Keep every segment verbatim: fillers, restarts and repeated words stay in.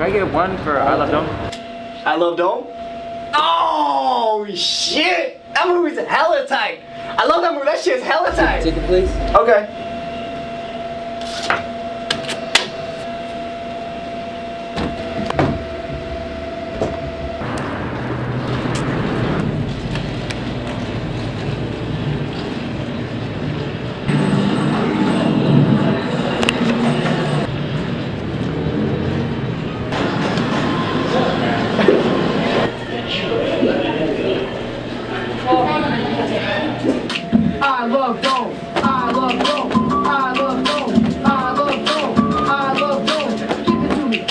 Can I get one for I Love Dome? I Love Dome? Oh shit! That movie's hella tight. I love that movie. That shit's hella tight. Ticket, please. Okay. I love Dome. I love Dome. I love Dome. I love Dome. I love Dome. Give it to me.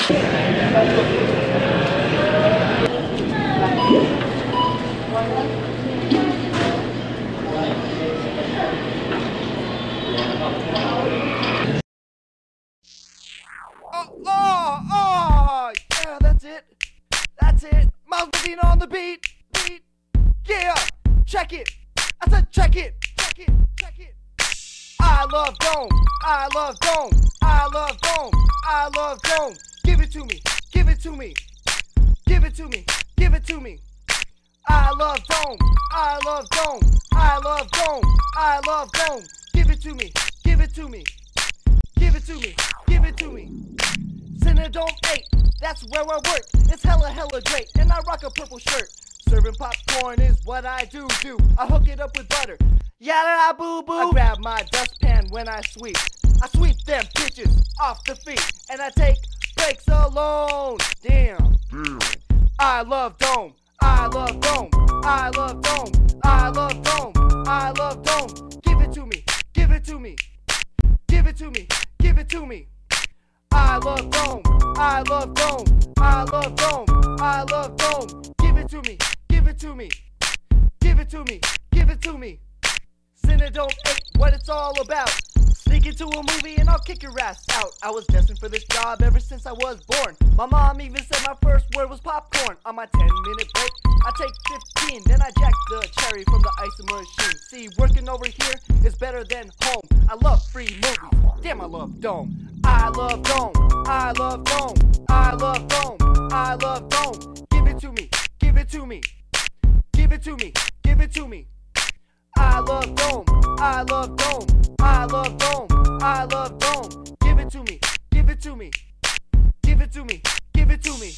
Oh, oh, oh, yeah, that's it. That's it. Medina on the beat. Beat. Yeah. Check it. I said check it. Check it. Check it. I love Dome. I love Dome. I love Dome. I love Dome. Give it to me. Give it to me. Give it to me. Give it to me. I love Dome. I love Dome. I love Dome. I love Dome. Give it to me. Give it to me. Give it to me. Give it to me. Cinedome eight. That's where I work. It's hella hella great. And I rock a purple shirt. Serving popcorn is what I do do. I hook it up with butter. Yada boo boo. I grab my dustpan when I sweep. I sweep them bitches off the feet. And I take breaks alone. Damn. I love Dome. I love Dome. I love Dome. I love Dome. I love Dome. Give it to me. Give it to me. Give it to me. Give it to me. I love Dome. I love Dome. I love Dome. I love Dome. Give it to me. Give it to me. Give it to me. Give it to me. Cinedome eight, what it's all about. Sneak into a movie and I'll kick your ass out. I was destined for this job ever since I was born. My mom even said my first word was popcorn. On my ten minute break, I take fifteen. Then I jack the cherry from the ice machine. See, working over here is better than home. I love free movies. Damn, I love Dome. I love Dome. I love Dome. I love Dome. I love Dome. Give it to me. Give it to me. Give it to me. Give it to me. I love Dome. I love Dome. I love Dome. I love Dome. Give it to me. Give it to me. Give it to me. Give it to me.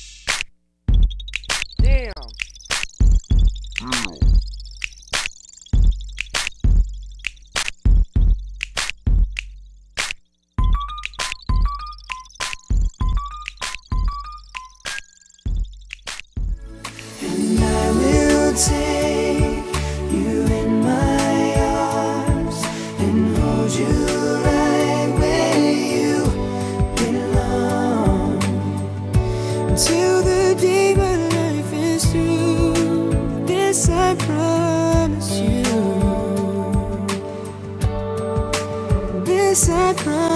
Damn. And I will take you in my arms and hold you right where you belong until the day my life is through. This I promise you. This I promise.